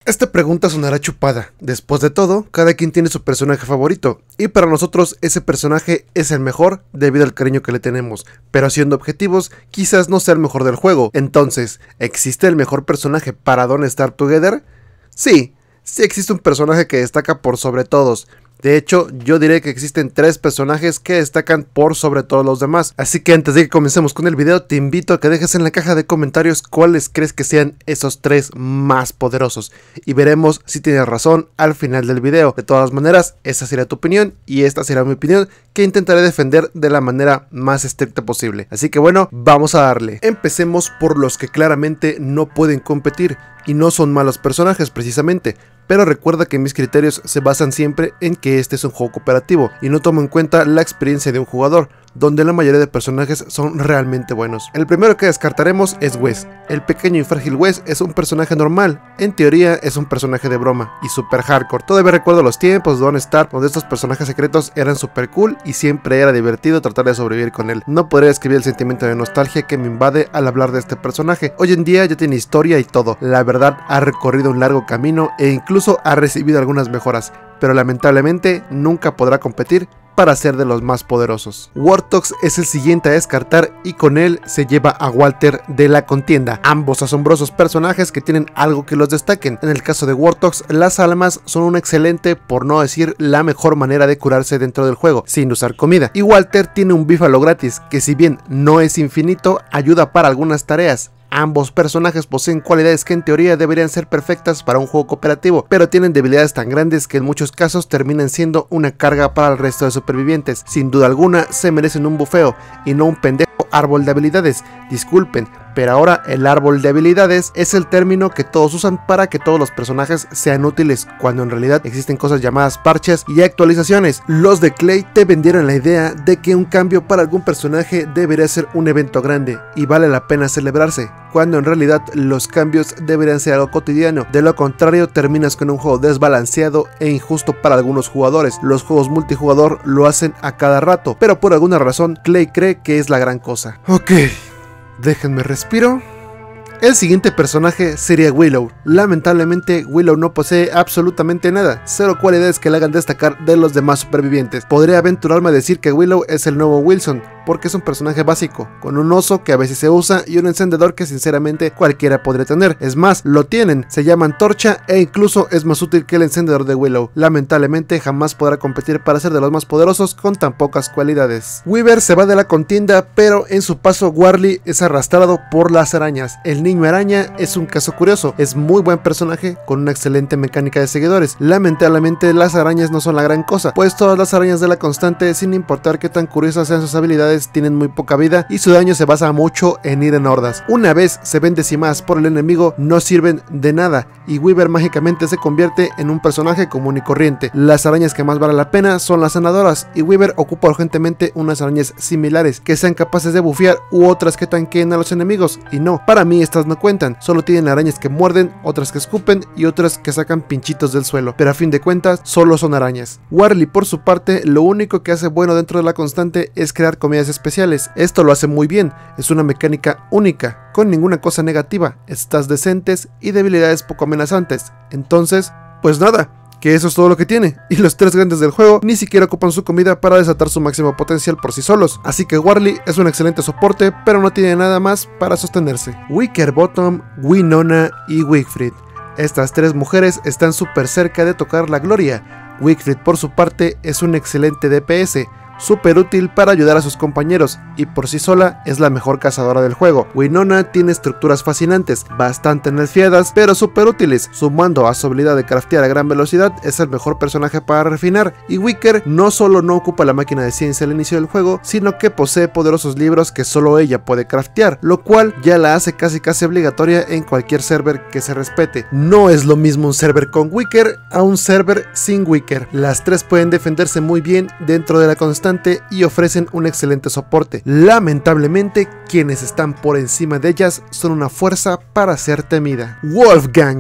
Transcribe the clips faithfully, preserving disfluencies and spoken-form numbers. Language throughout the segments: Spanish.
Esta pregunta sonará chupada. Después de todo, cada quien tiene su personaje favorito, y para nosotros ese personaje es el mejor debido al cariño que le tenemos, pero siendo objetivos, quizás no sea el mejor del juego. Entonces, ¿existe el mejor personaje para Don't Starve Together? Sí, sí existe un personaje que destaca por sobre todos. De hecho, yo diré que existen tres personajes que destacan por sobre todos los demás. Así que antes de que comencemos con el video, te invito a que dejes en la caja de comentarios cuáles crees que sean esos tres más poderosos. Y veremos si tienes razón al final del video. De todas maneras, esa será tu opinión y esta será mi opinión, que intentaré defender de la manera más estricta posible. Así que bueno, vamos a darle. Empecemos por los que claramente no pueden competir. Y no son malos personajes precisamente, pero recuerda que mis criterios se basan siempre en que este es un juego cooperativo y no tomo en cuenta la experiencia de un jugador, donde la mayoría de personajes son realmente buenos. El primero que descartaremos es Wes. El pequeño y frágil Wes es un personaje normal, en teoría es un personaje de broma y super hardcore. Todavía recuerdo los tiempos de Don't Starve, donde estos personajes secretos eran super cool y siempre era divertido tratar de sobrevivir con él. No podría describir el sentimiento de nostalgia que me invade al hablar de este personaje. Hoy en día ya tiene historia y todo, la verdad ha recorrido un largo camino e incluso ha recibido algunas mejoras, pero lamentablemente nunca podrá competir para ser de los más poderosos. Warthog es el siguiente a descartar y con él se lleva a Walter de la contienda. Ambos asombrosos personajes que tienen algo que los destaquen. En el caso de Warthog, las almas son una excelente, por no decir la mejor manera de curarse dentro del juego, sin usar comida. Y Walter tiene un bífalo gratis, que si bien no es infinito, ayuda para algunas tareas. Ambos personajes poseen cualidades que en teoría deberían ser perfectas para un juego cooperativo, pero tienen debilidades tan grandes que en muchos casos terminan siendo una carga para el resto de supervivientes. Sin duda alguna se merecen un bufeo y no un pendejo árbol de habilidades. Disculpen, pero ahora el árbol de habilidades es el término que todos usan para que todos los personajes sean útiles, cuando en realidad existen cosas llamadas parches y actualizaciones. Los de Clay te vendieron la idea de que un cambio para algún personaje debería ser un evento grande y vale la pena celebrarse, cuando en realidad los cambios deberían ser algo cotidiano. De lo contrario, terminas con un juego desbalanceado e injusto para algunos jugadores. Los juegos multijugador lo hacen a cada rato, pero por alguna razón Clay cree que es la gran cosa. Ok, déjenme respiro. El siguiente personaje sería Willow. Lamentablemente Willow no posee absolutamente nada, cero cualidades que le hagan destacar de los demás supervivientes. Podría aventurarme a decir que Willow es el nuevo Wilson, porque es un personaje básico, con un oso que a veces se usa y un encendedor que sinceramente cualquiera podría tener. Es más, lo tienen, se llama antorcha e incluso es más útil que el encendedor de Willow. Lamentablemente jamás podrá competir para ser de los más poderosos con tan pocas cualidades. Weaver se va de la contienda, pero en su paso Warly es arrastrado por las arañas. El niño araña es un caso curioso, es muy buen personaje con una excelente mecánica de seguidores. Lamentablemente las arañas no son la gran cosa, pues todas las arañas de la constante, sin importar qué tan curiosas sean sus habilidades, tienen muy poca vida y su daño se basa mucho en ir en hordas. Una vez se ven decimadas por el enemigo, no sirven de nada y Weaver mágicamente se convierte en un personaje común y corriente. Las arañas que más valen la pena son las sanadoras y Weaver ocupa urgentemente unas arañas similares que sean capaces de bufear u otras que tanqueen a los enemigos, y no, para mí estas no cuentan, solo tienen arañas que muerden, otras que escupen y otras que sacan pinchitos del suelo, pero a fin de cuentas solo son arañas. Warly por su parte lo único que hace bueno dentro de la constante es crear comidas especiales. Esto lo hace muy bien, es una mecánica única, con ninguna cosa negativa, stats decentes y debilidades poco amenazantes. Entonces, pues nada, que eso es todo lo que tiene, y los tres grandes del juego ni siquiera ocupan su comida para desatar su máximo potencial por sí solos, así que Warly es un excelente soporte, pero no tiene nada más para sostenerse. Wickerbottom, Winona y Wigfrid. Estas tres mujeres están súper cerca de tocar la gloria. Wigfrid por su parte es un excelente D P S, súper útil para ayudar a sus compañeros y por sí sola es la mejor cazadora del juego. Winona tiene estructuras fascinantes, bastante nerfeadas pero súper útiles. Sumando a su habilidad de craftear a gran velocidad, es el mejor personaje para refinar, y Wicker no solo no ocupa la máquina de ciencia al inicio del juego, sino que posee poderosos libros que solo ella puede craftear, lo cual ya la hace casi casi obligatoria en cualquier server que se respete. No es lo mismo un server con Wicker a un server sin Wicker. Las tres pueden defenderse muy bien dentro de la constante y ofrecen un excelente soporte. Lamentablemente, quienes están por encima de ellas son una fuerza para ser temida. Wolfgang.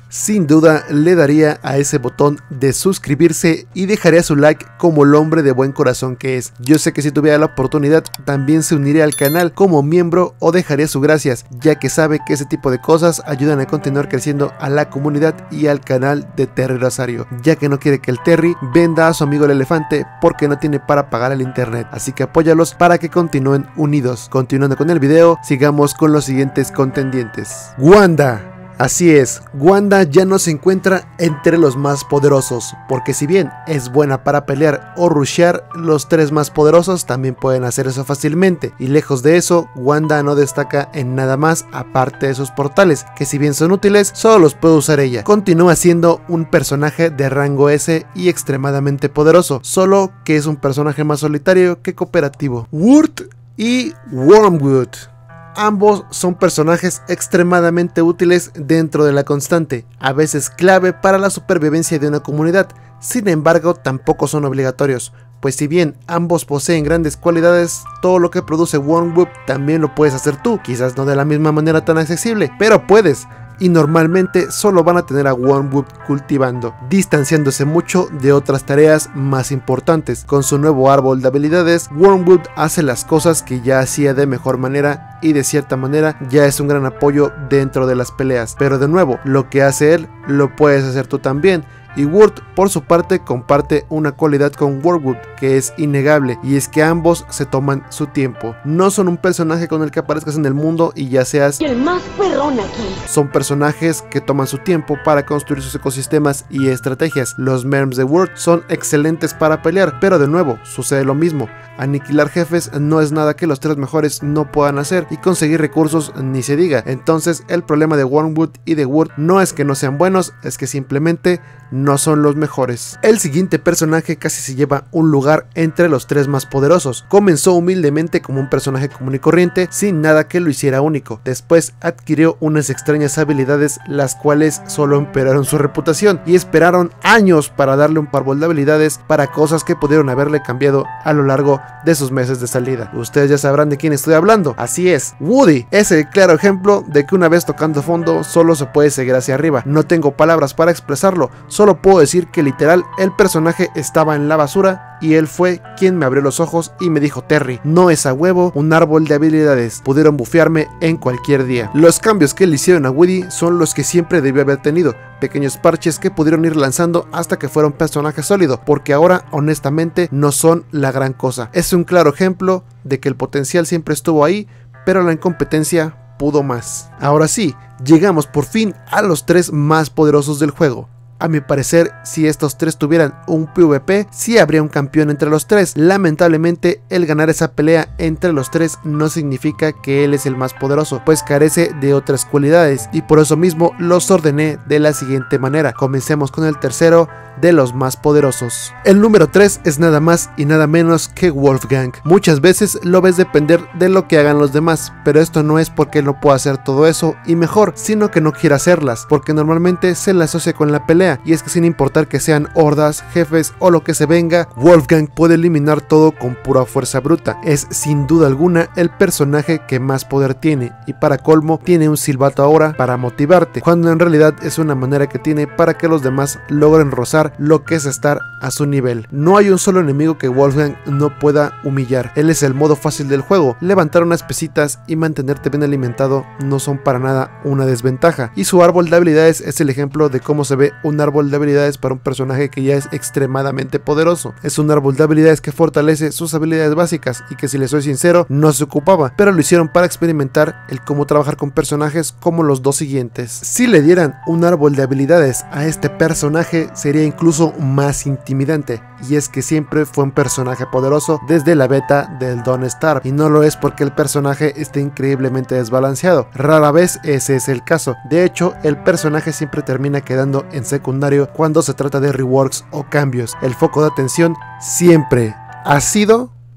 sin duda le daría a ese botón de suscribirse y dejaría su like como el hombre de buen corazón que es. Yo sé que si tuviera la oportunidad también se uniría al canal como miembro o dejaría su gracias, ya que sabe que ese tipo de cosas ayudan a continuar creciendo a la comunidad y al canal de Terry Rosario, ya que no quiere que el Terry venda a su amigo el elefante porque no tiene para pagar el internet. Así que apóyalos para que continúen unidos. Continuando con el video, sigamos con los siguientes contendientes. Wanda. Así es, Wanda ya no se encuentra entre los más poderosos, porque si bien es buena para pelear o rushear, los tres más poderosos también pueden hacer eso fácilmente, y lejos de eso, Wanda no destaca en nada más aparte de sus portales, que si bien son útiles, solo los puede usar ella. Continúa siendo un personaje de rango S y extremadamente poderoso, solo que es un personaje más solitario que cooperativo. Wurt y Wormwood. Ambos son personajes extremadamente útiles dentro de la constante, a veces clave para la supervivencia de una comunidad. Sin embargo, tampoco son obligatorios, pues si bien ambos poseen grandes cualidades, todo lo que produce Wormwood también lo puedes hacer tú, quizás no de la misma manera tan accesible, pero puedes. Y normalmente solo van a tener a Wormwood cultivando, distanciándose mucho de otras tareas más importantes. Con su nuevo árbol de habilidades, Wormwood hace las cosas que ya hacía de mejor manera y de cierta manera ya es un gran apoyo dentro de las peleas. Pero de nuevo, lo que hace él, lo puedes hacer tú también. Y Wurt por su parte comparte una cualidad con Wormwood que es innegable, y es que ambos se toman su tiempo. No son un personaje con el que aparezcas en el mundo y ya seas el más perrón aquí. Son personajes que toman su tiempo para construir sus ecosistemas y estrategias. Los Merms de Wurt son excelentes para pelear, pero de nuevo sucede lo mismo. Aniquilar jefes no es nada que los tres mejores no puedan hacer, y conseguir recursos ni se diga. Entonces el problema de Wormwood y de Wurt no es que no sean buenos, es que simplemente no son los mejores. El siguiente personaje casi se lleva un lugar entre los tres más poderosos. Comenzó humildemente como un personaje común y corriente, sin nada que lo hiciera único. Después adquirió unas extrañas habilidades, las cuales solo empeoraron su reputación, y esperaron años para darle un árbol de habilidades para cosas que pudieron haberle cambiado a lo largo de sus meses de salida. Ustedes ya sabrán de quién estoy hablando. Así es, Woody es el claro ejemplo de que una vez tocando fondo solo se puede seguir hacia arriba. No tengo palabras para expresarlo, solo puedo decir que literal el personaje estaba en la basura y él fue quien me abrió los ojos y me dijo: Terry, no es a huevo un árbol de habilidades, pudieron bufearme en cualquier día. Los cambios que le hicieron a Woody son los que siempre debió haber tenido, pequeños parches que pudieron ir lanzando hasta que fuera un personaje sólido, porque ahora honestamente no son la gran cosa. Es un claro ejemplo de que el potencial siempre estuvo ahí, pero la incompetencia pudo más. Ahora sí, llegamos por fin a los tres más poderosos del juego. A mi parecer, si estos tres tuvieran un PvP, sí habría un campeón entre los tres. Lamentablemente, el ganar esa pelea entre los tres no significa que él es el más poderoso, pues carece de otras cualidades, y por eso mismo los ordené de la siguiente manera. Comencemos con el tercero de los más poderosos. El número tres es nada más y nada menos que Wolfgang. Muchas veces lo ves depender de lo que hagan los demás, pero esto no es porque él no pueda hacer todo eso y mejor, sino que no quiere hacerlas, porque normalmente se le asocia con la pelea. Y es que sin importar que sean hordas, jefes o lo que se venga, Wolfgang puede eliminar todo con pura fuerza bruta. Es sin duda alguna el personaje que más poder tiene, y para colmo tiene un silbato ahora para motivarte, cuando en realidad es una manera que tiene para que los demás logren rozar lo que es estar a su nivel. No hay un solo enemigo que Wolfgang no pueda humillar. Él es el modo fácil del juego. Levantar unas pesitas y mantenerte bien alimentado no son para nada una desventaja, y su árbol de habilidades es el ejemplo de cómo se ve un árbol de habilidades para un personaje que ya es extremadamente poderoso. Es un árbol de habilidades que fortalece sus habilidades básicas y que, si les soy sincero, no se ocupaba, pero lo hicieron para experimentar el cómo trabajar con personajes como los dos siguientes. Si le dieran un árbol de habilidades a este personaje, sería incluso más intimidante, y es que siempre fue un personaje poderoso desde la beta del Don't Starve, y no lo es porque el personaje esté increíblemente desbalanceado. Rara vez ese es el caso. De hecho, el personaje siempre termina quedando en secundario cuando se trata de reworks o cambios. El foco de atención siempre ha sido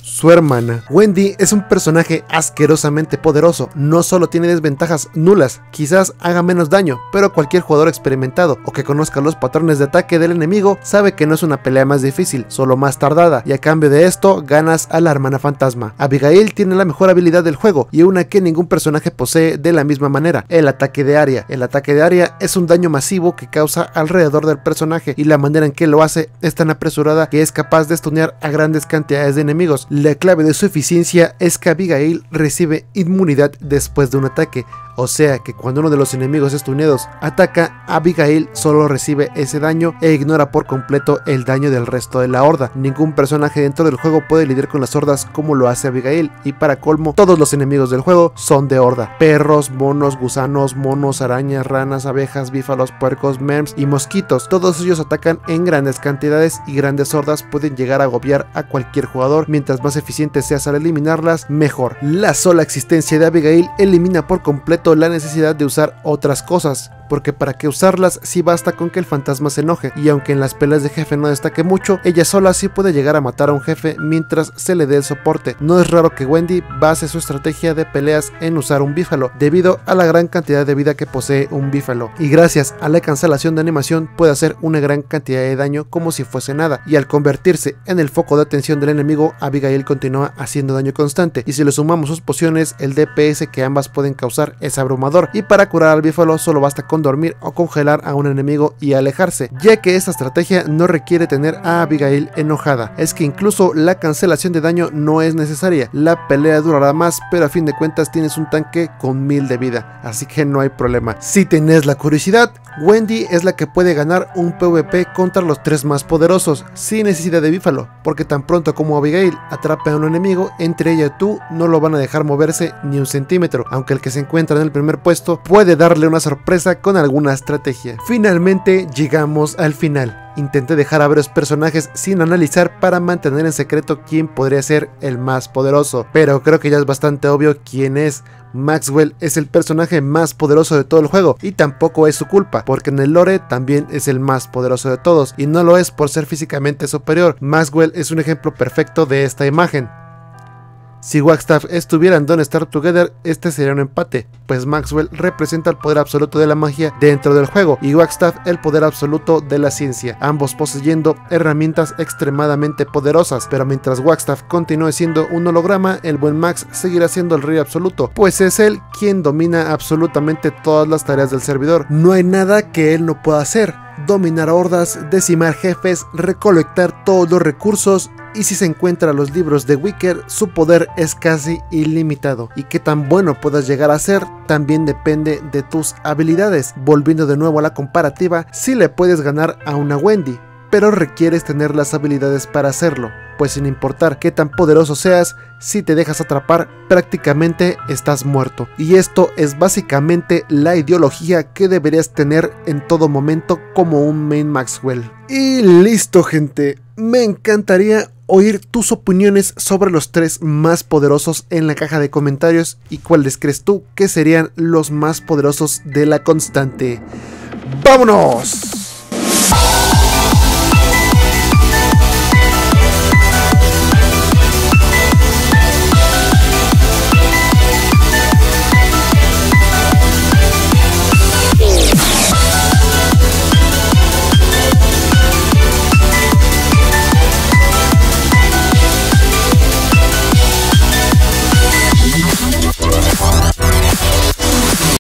su hermana. Wendy es un personaje asquerosamente poderoso, no solo tiene desventajas nulas, quizás haga menos daño, pero cualquier jugador experimentado o que conozca los patrones de ataque del enemigo sabe que no es una pelea más difícil, solo más tardada, y a cambio de esto ganas a la hermana fantasma. Abigail tiene la mejor habilidad del juego y una que ningún personaje posee de la misma manera, el ataque de área. El ataque de área es un daño masivo que causa alrededor del personaje y la manera en que lo hace es tan apresurada que es capaz de stunear a grandes cantidades de enemigos. La clave de su eficiencia es que Abigail recibe inmunidad después de un ataque, o sea que cuando uno de los enemigos stuneados ataca, Abigail solo recibe ese daño e ignora por completo el daño del resto de la horda. Ningún personaje dentro del juego puede lidiar con las hordas como lo hace Abigail, y para colmo, todos los enemigos del juego son de horda: perros, monos, gusanos, monos, arañas, ranas, abejas, bífalos, puercos, merms y mosquitos. Todos ellos atacan en grandes cantidades y grandes hordas pueden llegar a agobiar a cualquier jugador. Mientras más eficiente seas al eliminarlas, mejor. La sola existencia de Abigail elimina por completo la necesidad de usar otras cosas, porque para que usarlas sí basta con que el fantasma se enoje, y aunque en las peleas de jefe no destaque mucho, ella sola sí puede llegar a matar a un jefe mientras se le dé el soporte. No es raro que Wendy base su estrategia de peleas en usar un bífalo, debido a la gran cantidad de vida que posee un bífalo, y gracias a la cancelación de animación puede hacer una gran cantidad de daño como si fuese nada, y al convertirse en el foco de atención del enemigo, Abigail continúa haciendo daño constante, y si le sumamos sus pociones, el D P S que ambas pueden causar es abrumador, y para curar al bífalo solo basta con dormir o congelar a un enemigo y alejarse, ya que esta estrategia no requiere tener a Abigail enojada. Es que incluso la cancelación de daño no es necesaria, la pelea durará más, pero a fin de cuentas tienes un tanque con mil de vida, así que no hay problema. Si tenés la curiosidad, Wendy es la que puede ganar un PvP contra los tres más poderosos, sin necesidad de bífalo, porque tan pronto como Abigail atrape a un enemigo, entre ella y tú no lo van a dejar moverse ni un centímetro, aunque el que se encuentra en el primer puesto puede darle una sorpresa con alguna estrategia. Finalmente llegamos al final. Intenté dejar a varios personajes sin analizar para mantener en secreto quién podría ser el más poderoso, pero creo que ya es bastante obvio quién es. Maxwell es el personaje más poderoso de todo el juego, y tampoco es su culpa, porque en el lore también es el más poderoso de todos, y no lo es por ser físicamente superior. Maxwell es un ejemplo perfecto de esta imagen. Si Wagstaff estuviera en Don't Starve Together, este sería un empate, pues Maxwell representa el poder absoluto de la magia dentro del juego y Wagstaff el poder absoluto de la ciencia, ambos poseyendo herramientas extremadamente poderosas, pero mientras Wagstaff continúe siendo un holograma, el buen Max seguirá siendo el rey absoluto, pues es él quien domina absolutamente todas las tareas del servidor. No hay nada que él no pueda hacer: dominar hordas, decimar jefes, recolectar todos los recursos, y si se encuentra los libros de Wicker, su poder es casi ilimitado. Y qué tan bueno puedas llegar a ser también depende de tus habilidades. Volviendo de nuevo a la comparativa, sí le puedes ganar a una Wendy, pero requieres tener las habilidades para hacerlo, pues sin importar qué tan poderoso seas, si te dejas atrapar, prácticamente estás muerto. Y esto es básicamente la ideología que deberías tener en todo momento como un main Maxwell. Y listo, gente, me encantaría oír tus opiniones sobre los tres más poderosos en la caja de comentarios y cuáles crees tú que serían los más poderosos de la constante. ¡Vámonos!